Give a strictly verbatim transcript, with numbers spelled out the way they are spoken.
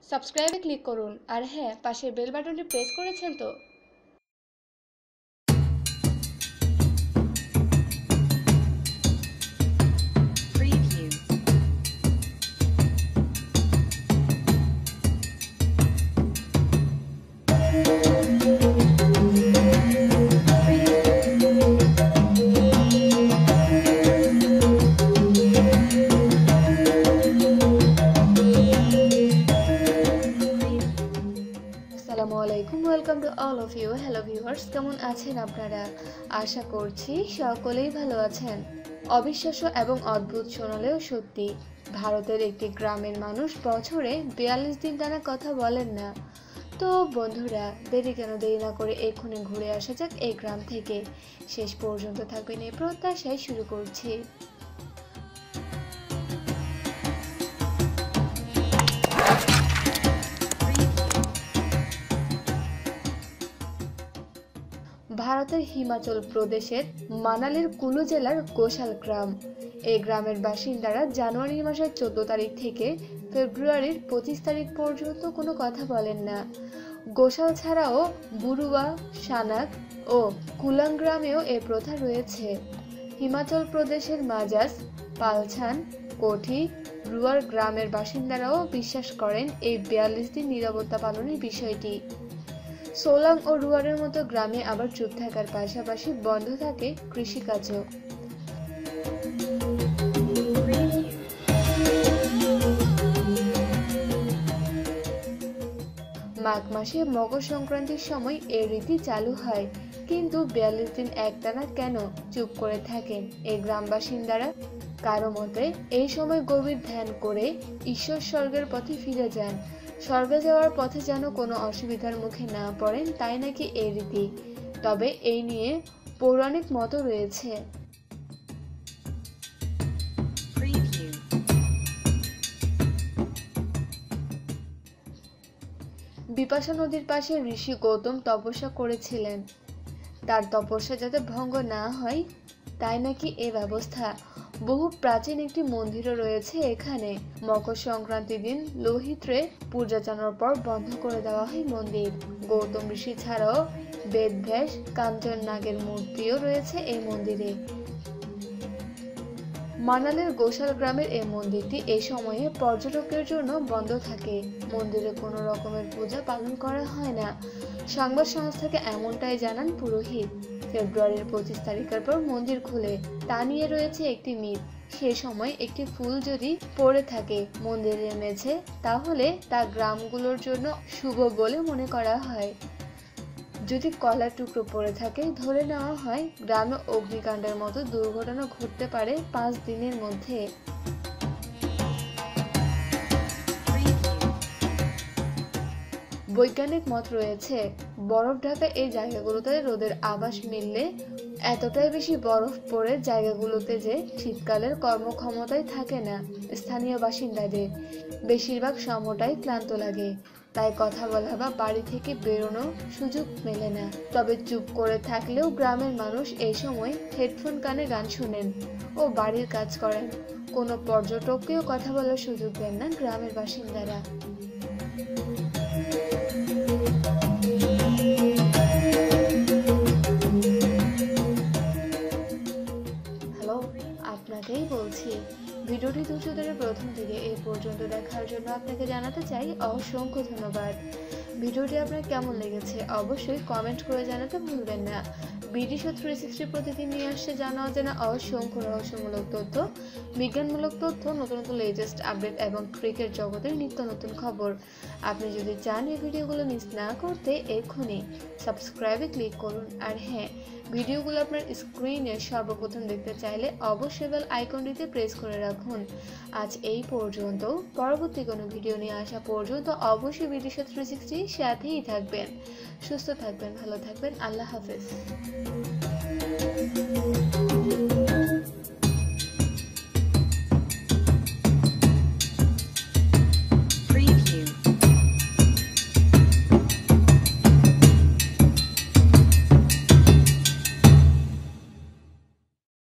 সাবস্ক্রাইবে click করুন আর হ্যাঁ পাশের বেল বাটনটি প্রেস করেছেন তো। আসসালামু আলাইকুম, welcome to all of you. Hello viewers, কেমন আছেন আপনারা? আশা করছি সকলেই ভালো আছেন। অবিশ্বাস্য এবং অদ্ভুত শোনালেও সত্যি, ভারতের একটি গ্রামের মানুষ বছরে বিয়াল্লিশ দিন টানা কথা বলেন না। তো বন্ধুরা, দেরি কেন, দেরি না করে এক্ষুনি ঘুরে আসা যাক এই গ্রাম থেকে। শেষ পর্যন্ত থাকবেন এই প্রত্যাশায় শুরু করছি। ভারতের হিমাচল প্রদেশের মানালির কুলু জেলার গোশাল গ্রাম। এই গ্রামের বাসিন্দারা জানুয়ারি মাসের চোদ্দ তারিখ থেকে ফেব্রুয়ারির পঁচিশ তারিখ পর্যন্ত কোনো কথা বলেন না। গোশাল ছাড়াও বুরুয়া, সানাক ও কুলাং গ্রামেও এ প্রথা রয়েছে। হিমাচল প্রদেশের মাজাস, পালছান, কোঠি, রুয়ার গ্রামের বাসিন্দারাও বিশ্বাস করেন এই বিয়াল্লিশ দিন নীরবতা পালনের বিষয়টি। সোলাং ও রুয়ারের মতো গ্রামে আবার চুপ থাকার পাশাপাশি বন্ধ থাকে কৃষিকাজও। মাঘ মাসে মকর সংক্রান্তির সময় এই রীতি চালু হয়, কিন্তু বিয়াল্লিশ দিন একটানা কেন চুপ করে থাকেন এই গ্রাম বাসিন্দারা? কারো মতে এই সময় গভীর ধ্যান করে ঈশ্বর স্বর্গের পথে ফিরে যান। স্বর্গে যাওয়ার পথে যেন কোনো অসুবিধার মুখে না পড়েন, তাই নাকি এই রীতি। তবে এই নিয়ে পৌরাণিক মতও রয়েছে। বিপাশা নদীর পাশে ঋষি গৌতম তপস্যা করেছিলেন। তার তপস্যা যাতে ভঙ্গ না হয়, তাই নাকি এ ব্যবস্থা। বহু প্রাচীন একটি মন্দিরও রয়েছে এখানে। মকর সংক্রান্তির দিন লোহিত্রে পূজা জানার পর বন্ধ করে দেওয়া হয় মন্দির। গৌতম ঋষি ছাড়াও বেদব্যাস, কাঞ্চন নাগের মূর্তিও রয়েছে এই মন্দিরে। মানালির গোশাল গ্রামের এই মন্দিরটি এই সময়ে পর্যটকের জন্য বন্ধ থাকে। মন্দিরে কোনো রকমের পূজা পালন করা হয় না। সংবাদ সংস্থাকে এমনটাই জানান পুরোহিত। ফেব্রুয়ারির পঁচিশ তারিখের পর মন্দির খুলে, তা নিয়ে রয়েছে একটি মিথ। সে সময় একটি ফুল যদি পড়ে থাকে মন্দিরের মেঝে, তাহলে তা গ্রামগুলোর জন্য শুভ বলে মনে করা হয়। যদি কলার টুকরো পড়ে থাকে, ধরে নেওয়া হয় গ্রামে অগ্নিকাণ্ডের মতো দুর্ঘটনা ঘটতে পারে পাঁচ দিনের মধ্যে। বৈজ্ঞানিক মত রয়েছে, বরফ ঢাকা এই জায়গাগুলোতে রোদের আভাস মিললে এতটাই বেশি বরফ পড়ে জায়গাগুলোতে যে শীতকালের কর্মক্ষমতাই থাকে না স্থানীয় বাসিন্দাদের। বেশিরভাগ সময়টাই ক্লান্ত লাগে, তাই কথা বলা বা বাড়ি থেকে বেরোনোর সুযোগ মেলে না। তবে চুপ করে থাকলেও গ্রামের মানুষ এই সময় হেডফোন কানে গান শুনেন ও বাড়ির কাজ করেন। কোনো পর্যটককেও কথা বলার সুযোগ দেন না গ্রামের বাসিন্দারা। হ্যালো, আপনাকেই বলছি। ভিডিওটি ধৈর্য ধরে প্রথম থেকে এই পর্যন্ত দেখার জন্য আপনাকে জানাতে চাই অসংখ্য ধন্যবাদ। ভিডিওটি আপনার কেমন লেগেছে অবশ্যই কমেন্ট করে জানাতে ভুলবেন না। বিডিশো থ্রি সিক্সটি প্রতিদিন নিয়ে আসছে জানা অজানা অসংখ্য রহস্যমূলক তথ্য, বিজ্ঞানমূলক তথ্য, নতুন নতুন লেটেস্ট আপডেট এবং ক্রিকেট জগতের নিত্য নতুন খবর। আপনি যদি চান এই ভিডিওগুলো মিস না করতে, এক্ষুনি সাবস্ক্রাইবে ক্লিক করুন। আর হ্যাঁ, ভিডিওগুলো আপনার স্ক্রিনে সর্বপ্রথম দেখতে চাইলে অবশ্যই বেল আইকনটিতে প্রেস করে রাখুন। আজ এই পর্যন্ত। পরবর্তী কোনো ভিডিও নিয়ে আসা পর্যন্ত অবশ্যই বিডিশো থ্রি সিক্সটির সাথেই থাকবেন। সুস্থ থাকবেন, ভালো থাকবেন। আল্লাহ হাফেজ।